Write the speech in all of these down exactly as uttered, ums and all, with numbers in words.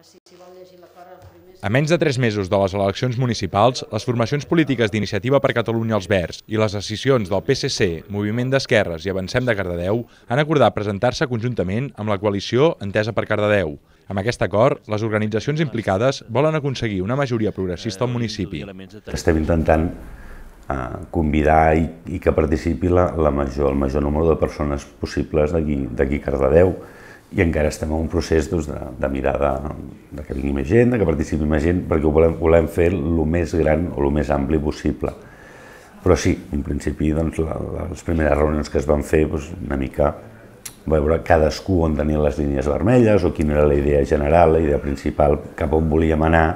A menys de tres mesos de les eleccions municipals, les formacions polítiques d'Iniciativa per Catalunya els Verds i les decisions del P S C, Moviment d'Esquerres i Avancem de Cardedeu han acordat presentar-se conjuntament amb la coalició Entesa per Cardedeu. Amb aquest acord, les organitzacions implicades volen aconseguir una majoria progressista al municipi. Estem intentant eh, convidar i, i que participi la, la major, el major número de persones possibles d'aquí a Cardedeu. I encara estem en un procés doncs, de, de mirar de, de que vingui més gent, de que participi més gent, perquè ho volem, volem fer el més gran o el més ampli possible. Però sí, en principi, doncs, la, les primeres reunions que es van fer, doncs, una mica veure cadascú on tenia les línies vermelles o quina era la idea general, la idea principal, cap on volíem anar,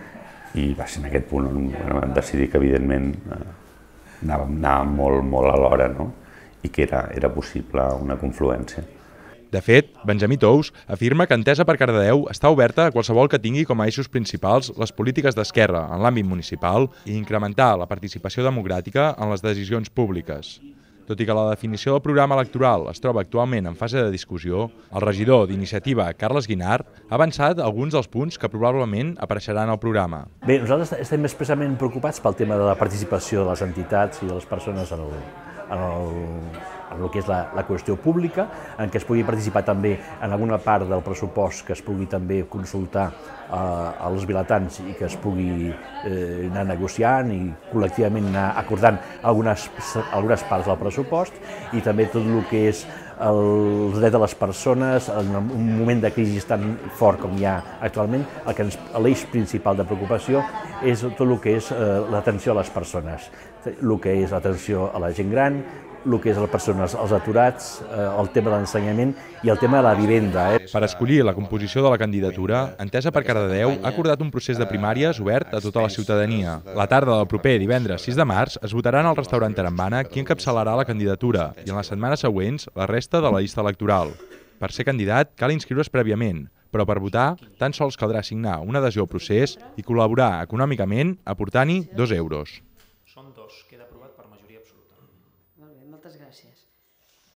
i va ser en aquest punt on bueno, vam decidir que, evidentment, anàvem, anàvem molt, molt a l'hora, no? I que era, era possible una confluència. De fet, Benjamí Tous afirma que Entesa per Cardedeu està oberta a qualsevol que tingui com a eixos principals les polítiques d'esquerra en l'àmbit municipal i incrementar la participació democràtica en les decisions públiques. Tot i que la definició del programa electoral es troba actualment en fase de discussió, el regidor d'Iniciativa, Carles Guinart, ha avançat alguns dels punts que probablement apareixeran al programa. Bé, nosaltres estem especialment preocupats pel tema de la participació de les entitats i de les persones en el, en el, en el que és la, la qüestió pública, en què es pugui participar també en alguna part del pressupost, que es pugui també consultar eh, als vilatans i que es pugui eh, anar negociant i col·lectivament anar acordant algunes, algunes parts del pressupost, i també tot el que és els drets de les persones en un moment de crisi tan fort com hi ha actualment. L'eix principal de preocupació és tot el que és eh, l'atenció a les persones, el que és l'atenció a la gent gran, el que és les persones, els aturats, eh, el tema de l'ensenyament i el tema de la vivenda. Eh. Per escollir la composició de la candidatura, Entesa per Cardedeu ha acordat un procés de primàries obert a tota la ciutadania. La tarda del proper divendres sis de març es votarà en el restaurant Tarambana qui encapçalarà la candidatura i en les setmanes següents la resta de la llista electoral. Per ser candidat cal inscriure's prèviament, però per votar tan sols caldrà signar una adhesió al procés i col·laborar econòmicament aportant-hi dos euros. Són dos, queda